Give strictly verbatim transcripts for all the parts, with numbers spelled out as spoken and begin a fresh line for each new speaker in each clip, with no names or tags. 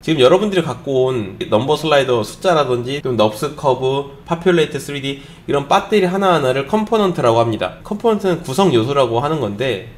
지금 여러분들이 갖고 온 넘버 슬라이더 숫자라든지 좀 넙스 커브, 파퓰레이트 쓰리디 이런 배터리 하나하나를 컴포넌트라고 합니다. 컴포넌트는 구성 요소라고 하는 건데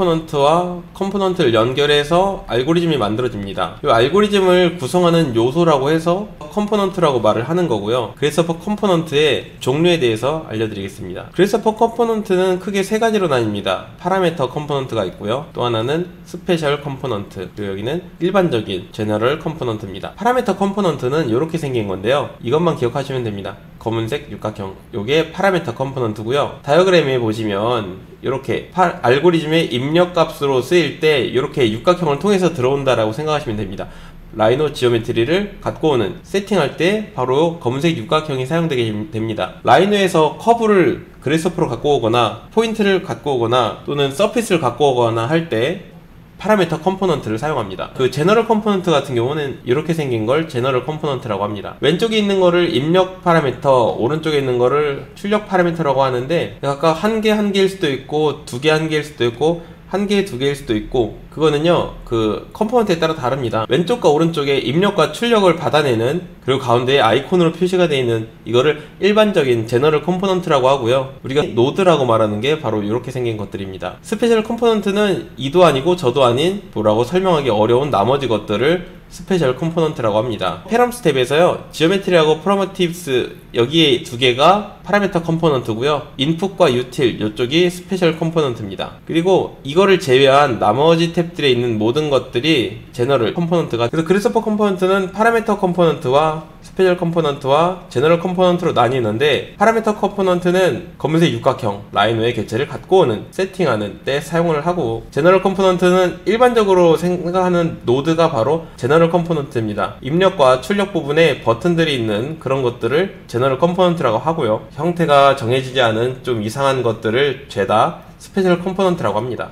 컴포넌트와 컴포넌트를 연결해서 알고리즘이 만들어집니다. 이 알고리즘을 구성하는 요소라고 해서 컴포넌트라고 말을 하는 거고요. 그래서퍼 컴포넌트의 종류에 대해서 알려드리겠습니다. 그래서퍼 컴포넌트는 크게 세 가지로 나뉩니다. 파라미터 컴포넌트가 있고요. 또 하나는 스페셜 컴포넌트, 그리고 여기는 일반적인 제너럴 컴포넌트입니다. 파라미터 컴포넌트는 이렇게 생긴 건데요. 이것만 기억하시면 됩니다. 검은색 육각형, 요게 파라미터 컴포넌트고요. 다이어그램에 보시면 이렇게 알고리즘의 입력값으로 쓰일 때 이렇게 육각형을 통해서 들어온다라고 생각하시면 됩니다. 라이노 지오메트리를 갖고 오는, 세팅할 때 바로 검은색 육각형이 사용되게 됩니다. 라이노에서 커브를 그래스퍼로 갖고 오거나 포인트를 갖고 오거나 또는 서피스를 갖고 오거나 할 때 파라미터 컴포넌트를 사용합니다. 그 제너럴 컴포넌트 같은 경우는 이렇게 생긴 걸 제너럴 컴포넌트라고 합니다. 왼쪽에 있는 거를 입력 파라미터, 오른쪽에 있는 거를 출력 파라미터라고 하는데 각각 한 개 한 개일 수도 있고 두 개 한 개일 수도 있고 한 개, 두 개일 수도 있고 그거는요 그 컴포넌트에 따라 다릅니다. 왼쪽과 오른쪽에 입력과 출력을 받아내는, 그리고 가운데에 아이콘으로 표시가 되어 있는 이거를 일반적인 제너럴 컴포넌트라고 하고요. 우리가 노드라고 말하는 게 바로 이렇게 생긴 것들입니다. 스페셜 컴포넌트는 이도 아니고 저도 아닌 뭐라고 설명하기 어려운 나머지 것들을 스페셜 컴포넌트라고 합니다. 페럼 스텝에서요 지오메트리하고 프로모티브스 여기에 두 개가 파라미터 컴포넌트고요. 인풋과 유틸 이쪽이 스페셜 컴포넌트입니다. 그리고 이거를 제외한 나머지 탭들에 있는 모든 것들이 제너럴 컴포넌트가, 그래서 그래서퍼 컴포넌트는 파라미터 컴포넌트와 스페셜 컴포넌트와 제너럴 컴포넌트로 나뉘는데, 파라미터 컴포넌트는 검은색 육각형 라이노의 개체를 갖고 오는, 세팅하는 때 사용을 하고, 제너럴 컴포넌트는 일반적으로 생각하는 노드가 바로 제너럴 컴포넌트입니다. 입력과 출력 부분에 버튼들이 있는 그런 것들을 제너럴 컴포넌트라고 하고요. 형태가 정해지지 않은 좀 이상한 것들을 죄다 스페셜 컴포넌트라고 합니다.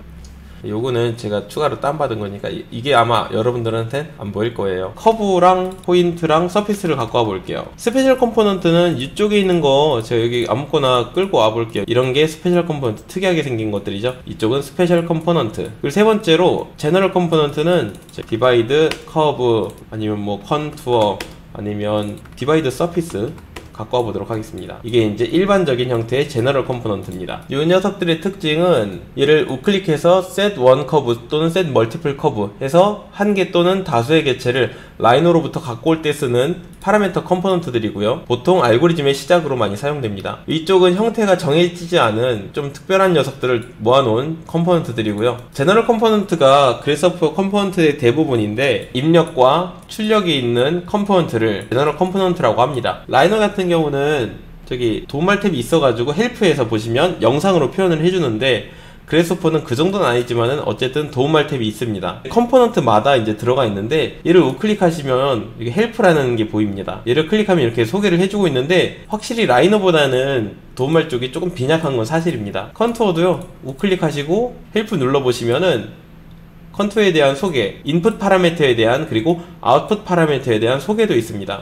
요거는 제가 추가로 다운받은 거니까 이게 아마 여러분들한테 안 보일 거예요. 커브랑 포인트랑 서피스를 갖고 와 볼게요. 스페셜 컴포넌트는 이쪽에 있는 거 제가 여기 아무거나 끌고 와 볼게요. 이런 게 스페셜 컴포넌트, 특이하게 생긴 것들이죠. 이쪽은 스페셜 컴포넌트. 그리고 세 번째로 제너럴 컴포넌트는 디바이드, 커브, 아니면 뭐 컨투어, 아니면 디바이드 서피스 갖고 와보도록 하겠습니다. 이게 이제 일반적인 형태의 제너럴 컴포넌트입니다. 이 녀석들의 특징은 얘를 우클릭해서 set one 커브 또는 set multiple 커브 해서 한 개 또는 다수의 개체를 라이노로부터 갖고 올 때 쓰는 파라미터 컴포넌트들이고요. 보통 알고리즘의 시작으로 많이 사용됩니다. 이쪽은 형태가 정해지지 않은 좀 특별한 녀석들을 모아놓은 컴포넌트들이고요. 제너럴 컴포넌트가 그래서퍼 컴포넌트의 대부분인데 입력과 출력이 있는 컴포넌트를 제너럴 컴포넌트라고 합니다. 라이노 같은 경우는 저기 도움말 탭이 있어가지고 헬프에서 보시면 영상으로 표현을 해주는데, 그래서퍼는 그 정도는 아니지만은 어쨌든 도움말 탭이 있습니다. 컴포넌트마다 이제 들어가 있는데 얘를 우클릭하시면 이게 헬프라는 게 보입니다. 얘를 클릭하면 이렇게 소개를 해주고 있는데 확실히 라이노보다는 도움말 쪽이 조금 빈약한 건 사실입니다. 컨투어도요 우클릭하시고 헬프 눌러보시면은 컨투어에 대한 소개, 인풋 파라미터에 대한, 그리고 아웃풋 파라미터에 대한 소개도 있습니다.